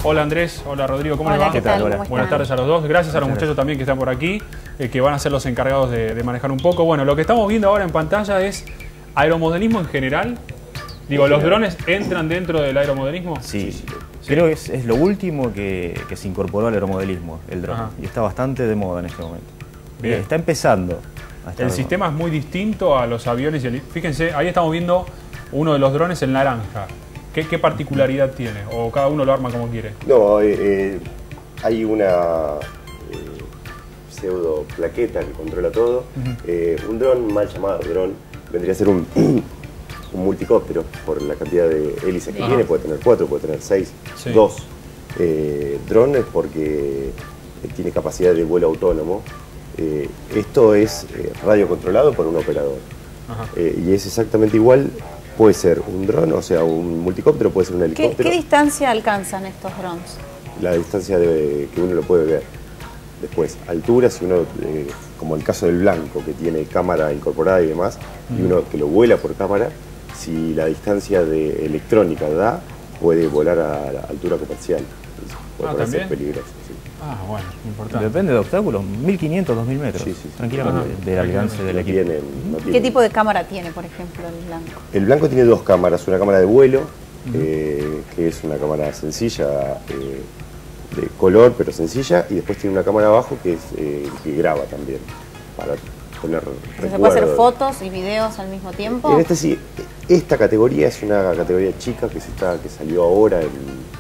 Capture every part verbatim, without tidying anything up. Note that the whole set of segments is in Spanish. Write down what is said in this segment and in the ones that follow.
Hola Andrés, hola Rodrigo, ¿cómo les va? ¿Qué tal? Hola. Buenas tardes a los dos. Gracias a los muchachos también que están por aquí, eh, que van a ser los encargados de, de manejar un poco. Bueno, lo que estamos viendo ahora en pantalla es aeromodelismo en general. Digo, ¿los drones entran dentro del aeromodelismo? Sí, sí. Creo que es, es lo último que, que se incorporó al aeromodelismo, el dron. Ajá. Y está bastante de moda en este momento. Bien. Está empezando. a estar El de sistema es muy distinto a los aviones y el... Fíjense, ahí estamos viendo uno de los drones, el naranja. ¿Qué, qué particularidad tiene? ¿O cada uno lo arma como quiere? No, eh, eh, hay una eh, pseudo plaqueta que controla todo. Uh-huh. eh, un dron, mal llamado dron, vendría a ser un, un multicóptero por la cantidad de hélices que Ajá. tiene. Puede tener cuatro, puede tener seis, Sí. dos. Eh, dron es porque tiene capacidad de vuelo autónomo. Eh, esto es eh, radio controlado por un operador. Ajá. Eh, y es exactamente igual. Puede ser un dron, o sea, un multicóptero, puede ser un ¿Qué, helicóptero. qué distancia alcanzan estos drones? La distancia de, que uno lo puede ver. Después, altura, si uno, eh, como el caso del blanco, que tiene cámara incorporada y demás, y uno que lo vuela por cámara, si la distancia de electrónica da, puede volar a la altura comercial. Puede Ah, ponerse ¿también? peligroso. Sí. Ah, bueno, importante. Depende de obstáculos, mil quinientos, dos mil metros. Sí, sí, sí. Tranquilamente, Ajá. del alcance del No equipo. tienen- no ¿Qué tienen- tipo de cámara tiene, por ejemplo, el blanco? El blanco tiene dos cámaras, una cámara de vuelo, eh, que es una cámara sencilla, eh, de color pero sencilla, y después tiene una cámara abajo que, es, eh, que graba también, para tener ¿Se puede hacer recuerdo. fotos y videos al mismo tiempo? En este sí, esta categoría es una categoría chica que se está, que salió ahora, en,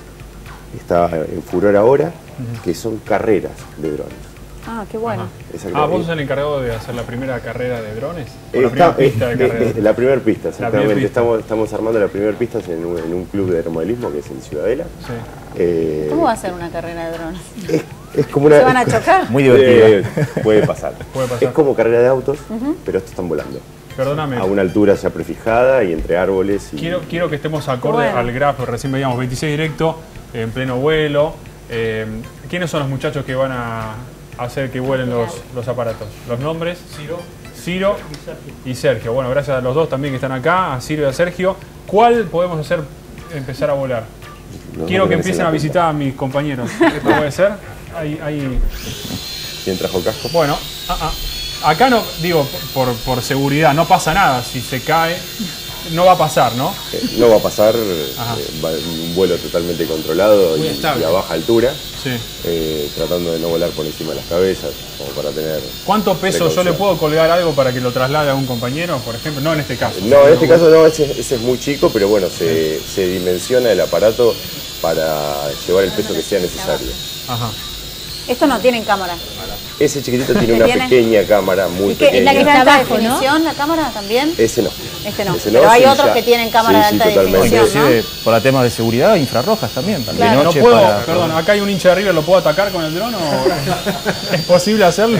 está en furor ahora, que son carreras de drones. Ah, qué bueno. Ajá. Exactamente. Ah, ¿vos sos el encargado de hacer la primera carrera de drones? ¿O Eh, la primera está- pista de eh, carrera? eh, La primera pista, La primera exactamente. pista. Estamos, estamos armando la primera pista en un, en un club de aeromodelismo que es en Ciudadela. Sí. Eh, ¿Cómo va a ser una carrera de drones? Es, es como una... ¿Se van a chocar? Muy divertida. Eh, puede pasar. Puede pasar. Es como carrera de autos, pero estos están volando. Perdóname. A una altura ya prefijada y entre árboles. Y... Quiero, quiero que estemos acorde Bueno. al grafo. Recién veíamos veintiséis directo, en pleno vuelo. Eh, ¿Quiénes son los muchachos que van a hacer que vuelen los, los aparatos? ¿Los nombres? Ciro. Ciro y Sergio. Bueno, gracias a los dos también que están acá, a Ciro y a Sergio. ¿Cuál podemos hacer empezar a volar? Los Quiero dos que tenés en empiecen la a punta. visitar a mis compañeros. ¿Puede ser? Ahí, ahí. ¿Quién trajo casco? Bueno, ah, ah. Acá no, digo, por, por seguridad, no pasa nada. Si se cae, no va a pasar, ¿no? Eh, no va a pasar, Ajá. eh, va un vuelo totalmente controlado y, y a baja altura, Sí. eh, tratando de no volar por encima de las cabezas, como para tener... ¿Cuánto peso yo precaución. le puedo colgar algo para que lo traslade a un compañero, por ejemplo? No en este caso. No, en este caso no, ese, ese es muy chico, pero bueno, se, se dimensiona el aparato para llevar el peso que sea necesario. Ajá. Estos no tienen cámara. Ese chiquitito tiene una ¿Tiene? pequeña cámara, muy ¿Y qué, es la que pequeña. está en alta abajo, ¿no? definición, la cámara también? Ese no. Este no. Ese Pero hay sí, otros ya- que tienen cámara sí, de sí, alta totalmente. definición, ¿no? Inclusive, por la tema de seguridad, infrarrojas también. Claro. De No noche puedo, para... perdón, acá hay un hincha de River, ¿lo puedo atacar con el dron o es posible hacerlo?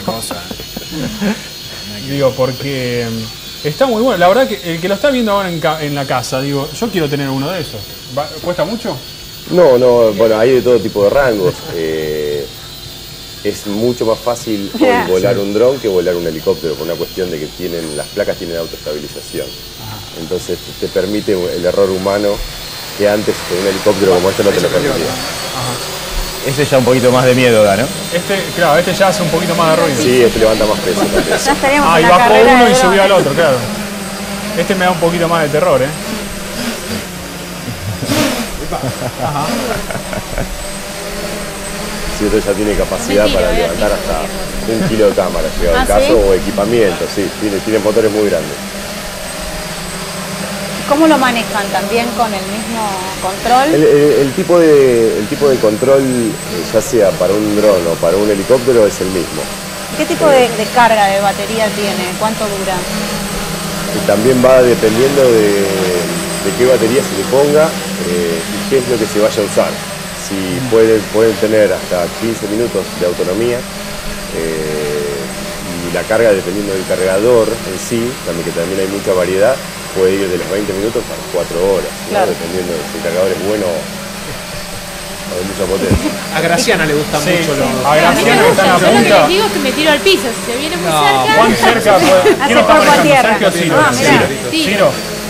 Digo, porque mm, está muy bueno. La verdad que el que lo está viendo ahora en, ca- en la casa, digo, yo quiero tener uno de esos. ¿Va- ¿Cuesta mucho? No, no, bueno, hay de todo tipo de rangos. Eh, es mucho más fácil hoy Mirá. volar un dron que volar un helicóptero, por una cuestión de que tienen, las placas tienen autoestabilización. Entonces te permite el error humano que antes con un helicóptero como este no te lo permitía. Ese ya un poquito más de miedo da, ¿no? Este, claro, este ya hace un poquito más de ruido. Sí, este levanta más peso también. Ya estaríamos Ah, y en la bajó carrera uno de y subió drones. al otro, claro. Este me da un poquito más de terror, ¿eh? Ajá. Sí, esto ya tiene capacidad Mentira, para voy a levantar decir. hasta un kilo de cámara, llegado ¿Ah, el caso, sí? o equipamiento, sí, tiene, tiene motores muy grandes. ¿Cómo lo manejan? ¿También con el mismo control? El, el- el tipo de, el tipo de control, eh, ya sea para un dron o para un helicóptero, es el mismo. ¿Qué tipo de, de carga de batería tiene? ¿Cuánto dura? Y también va dependiendo de, de qué batería se le ponga eh, y qué es lo que se vaya a usar. Si pueden, pueden tener hasta quince minutos de autonomía eh, y la carga, dependiendo del cargador en sí, también que también hay mucha variedad, puede ir de los veinte minutos a las cuatro horas, ¿no? Claro. Dependiendo de si el cargador es bueno o de mucha potencia. A Graciana le gustan Sí, mucho los... a Graciano que está en la Yo lo que punta. les digo es que me tiro al piso. Si se viene muy cerca... ¿Cuán cerca puede? ¿Quién está cuerpo a manejando? tierra. ¿Sergio o Ciro? Ah, mirá. Ciro. Ciro.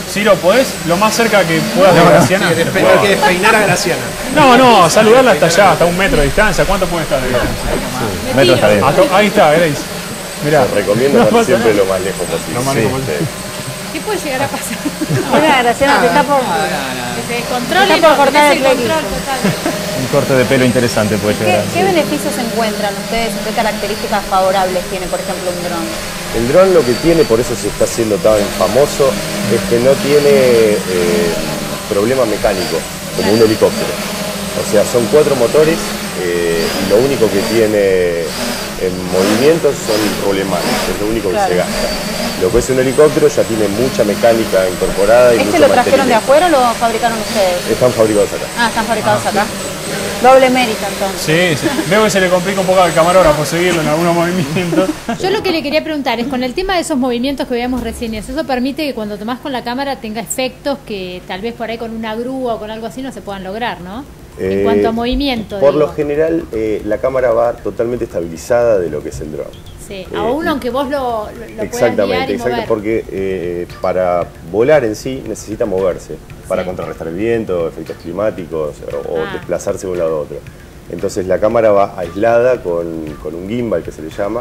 Ciro, ¿podés lo más cerca que puedas de No, no. Graciana? Hay que despe- hay que despeinar a Graciana. No, no, saludarla hasta allá, hasta un metro de distancia. ¿Cuánto puede estar de distancia? Metro está bien. Ah, to- ahí está, Grace. Mirá. Se recomienda No estar pasa siempre nada. lo más lejos posible. Lo más Sí, lejos posible. sí. ¿Qué puede llegar a pasar? Mira, Graciana, te está por... Que se descontrole Está y por no cortar tenés el el control playlist. total. Un corte de pelo interesante puede ¿Qué, llegar. ¿Qué beneficios encuentran ustedes? ¿Qué características favorables tiene, por ejemplo, un dron? El dron lo que tiene, por eso se está haciendo tan famoso, es que no tiene eh, problema mecánico, como un helicóptero. O sea, son cuatro motores eh, y lo único que tiene en movimiento son rolemanes, es lo único que Claro. se gasta. Lo que es un helicóptero ya tiene mucha mecánica incorporada y ¿Este mucho lo trajeron de mantenimiento. afuera o lo fabricaron ustedes? Están fabricados acá. Ah, están fabricados acá. Doble mérito, entonces. Sí, sí. Veo que se le complica un poco al camarógrafo seguirlo en algunos movimientos. Yo lo que le quería preguntar es, con el tema de esos movimientos que veíamos recién, ¿eso permite que cuando tomás con la cámara tenga efectos que tal vez por ahí con una grúa o con algo así no se puedan lograr, ¿no? En Eh, cuanto a movimiento. Por digo. lo general, eh, la cámara va totalmente estabilizada de lo que es el dron. Sí, eh, aún aunque vos lo, lo, lo puedas guiar Exactamente, y exacto, mover. porque eh, para volar en sí necesita moverse, para Sí. contrarrestar el viento, efectos climáticos o, o Ah. desplazarse de un lado a otro. Entonces la cámara va aislada con, con un gimbal que se le llama.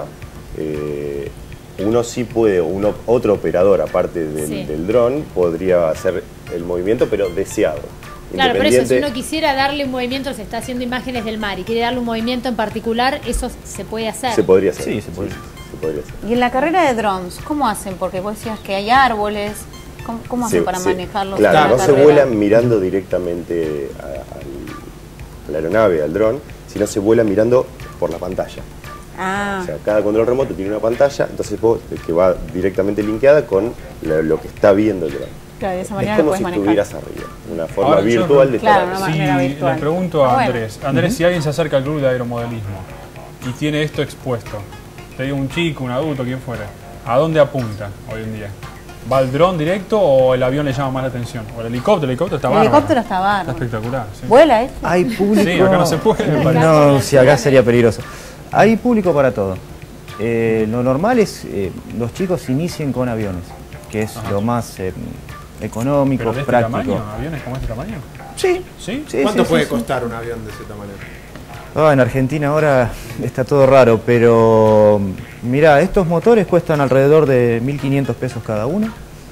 Eh, uno sí puede, uno, otro operador aparte del, Sí. del dron podría hacer el movimiento, pero deseado. Claro, por eso si Independiente- uno quisiera darle un movimiento, se está haciendo imágenes del mar y quiere darle un movimiento en particular, eso se puede hacer. se podría hacer. Sí, se puede. se podría hacer. Y en la carrera de drones, ¿cómo hacen? Porque vos decías que hay árboles. ¿Cómo, cómo hacen Se- para se- manejarlos? Claro, en la no se carrera? vuelan mirando directamente a, al- a la aeronave, al dron, sino se vuela mirando por la pantalla. Ah, O sea, cada control remoto tiene una pantalla, entonces vos, que va directamente linkeada con la- lo que está viendo el dron. claro, de esa Es manera lo como puedes si manejar. estuvieras arriba, una forma Ahora, yo- virtual de Claro, estar una arriba. Si manera virtual. le pregunto a Ah, bueno. Andrés, Andrés, si alguien se acerca al club de aeromodelismo y tiene esto expuesto, te digo un chico, un adulto, quien fuera, ¿a dónde apunta hoy en día? ¿Va al dron directo o el avión le llama más la atención? ¿O el helicóptero? El helicóptero está El bárbaro. helicóptero está bárbaro. Está espectacular, sí. ¿Vuela esto? Hay público. Sí, acá no se puede, me parece. No, si acá sería peligroso. Hay público para todo. Eh, lo normal es eh, los chicos inicien con aviones, que es lo más eh, económico, ¿Pero de este práctico. tamaño? ¿Aviones como este tamaño? Sí, ¿Sí? sí, ¿Cuánto sí, puede sí, sí. costar un avión de ese tamaño? Ah, en Argentina ahora está todo raro, pero mirá, estos motores cuestan alrededor de mil quinientos pesos cada uno.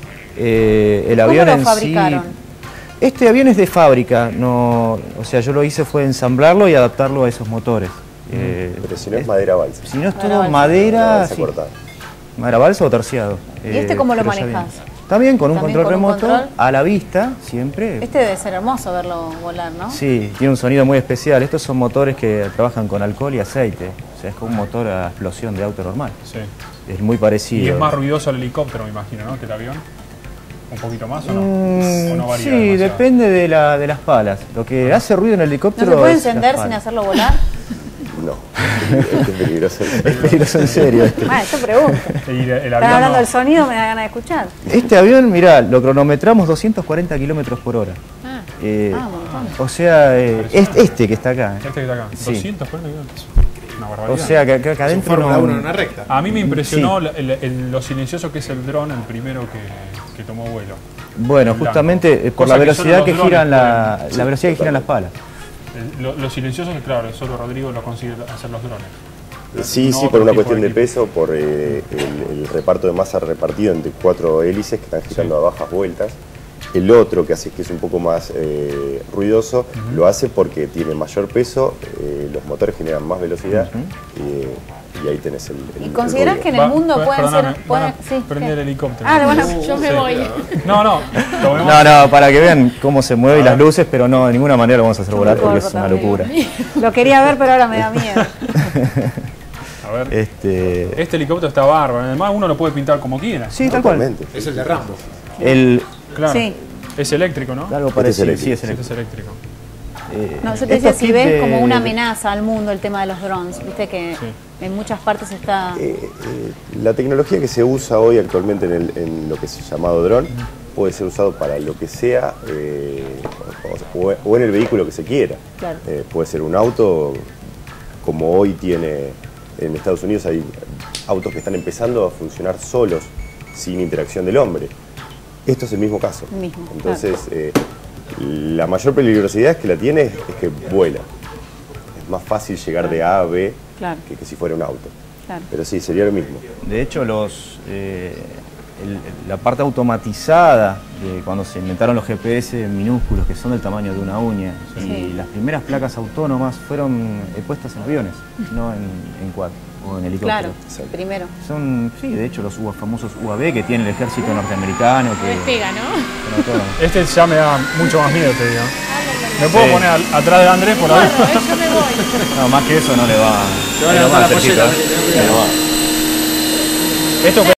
Eh, el ¿Cómo avión lo en fabricaron? sí. Este avión es de fábrica, no, o sea, yo lo hice fue ensamblarlo y adaptarlo a esos motores. Eh, Pero si no es madera balsa. si no es Madera todo balsa. madera, balsa sí. cortada. Madera balsa o terciado. ¿Y este cómo lo pero ya manejás? viene. También con un También control con un remoto, control. a la vista, siempre. Este debe ser hermoso verlo volar, ¿no? Sí, tiene un sonido muy especial. Estos son motores que trabajan con alcohol y aceite. O sea, es como un motor a explosión de auto normal. Sí. Es muy parecido. Y es más ruidoso el helicóptero, me imagino, ¿no? Que el avión. ¿Un poquito más o no? Mm, ¿O no varía sí, demasiado? depende de, la, de las palas. Lo que hace ruido en el ¿No helicóptero se puede es las encender sin palas. hacerlo volar? No, este es peligroso. Es peligroso en serio este. Bueno, yo pregunto. Y el, el Están avión hablando no. del sonido, me da ganas de escuchar. Este avión, mirá, lo cronometramos doscientos cuarenta kilómetros por hora. Ah, Eh, Ah, un montón. o sea, eh, es- este que está acá. eh. Este que está acá. Sí. doscientos cuarenta kilómetros. Una O barbaridad. sea, que acá, acá Es un adentro Fórmula no... uno en una recta. A mí me impresionó Sí. la- el- el- lo silencioso que es el dron, el primero que, que tomó vuelo. Bueno, Blanco. justamente eh, por Cosa la que solo velocidad los que drones giran la, pueden. la velocidad que giran las palas. El- lo, lo silencioso, claro, solo Rodrigo lo consigue hacer los drones. Sí, No sí, otro por una tipo cuestión de equipo. peso, por eh, el, el reparto de masa repartido entre cuatro hélices que están girando a bajas vueltas. El otro, que hace que es un poco más eh, ruidoso, lo hace porque tiene mayor peso, eh, los motores generan más velocidad y, y ahí tenés el, el ¿Y considerás ruido. que en el Va- mundo per- pueden perdóname, ser... van a pueden- sí, prender ¿qué? el helicóptero. Ah, lo van a... yo me Sí. voy. No, no, tomemos. No, no, para que vean cómo se mueve y las luces, pero no, de ninguna manera lo vamos a hacer volar me porque es corto una también. locura. Lo quería ver, pero ahora me da miedo. A ver. Este, Este helicóptero está bárbaro. Además, uno lo puede pintar como quiera. sí, tal cual. Totalmente. Es el de Rambo. El, Claro. Sí. Es eléctrico, ¿no? algo Este es parecido, eléctrico, sí, es Sí, eléctrico. es eléctrico. Eh, No, yo te decía, estos si kits ves de- como una amenaza al mundo el tema de los drones, viste que Sí. en muchas partes está... Eh, eh, la tecnología que se usa hoy actualmente en, el- en lo que es llamado dron puede ser usado para lo que sea eh, o, o en el vehículo que se quiera. Claro. Eh, puede ser un auto, como hoy tiene en Estados Unidos, hay autos que están empezando a funcionar solos, sin interacción del hombre. Esto es el mismo caso. El mismo, Entonces, eh, la mayor peligrosidad es que la tiene es que vuela. Es más fácil llegar Claro. de A a B Claro. que, que si fuera un auto. Claro. Pero sí, sería lo mismo. De hecho, los, eh, el- la parte automatizada de cuando se inventaron los G P S minúsculos que son del tamaño de una uña Sí. y las primeras placas autónomas fueron eh, puestas en aviones, no en, en quad o en Claro, helicópteros. primero. Son, sí, de hecho, los U A famosos U A V que tiene el ejército norteamericano. No Que, despega, ¿no? son autónomos. Este ya me da mucho más miedo, te digo. Me puedo Sí. poner al- atrás de Andrés por la Corro, duda. eh, yo me voy. No, más que eso no le va. Te van a le va levantar la cerquita, pollera. ¿eh? Le va. Esto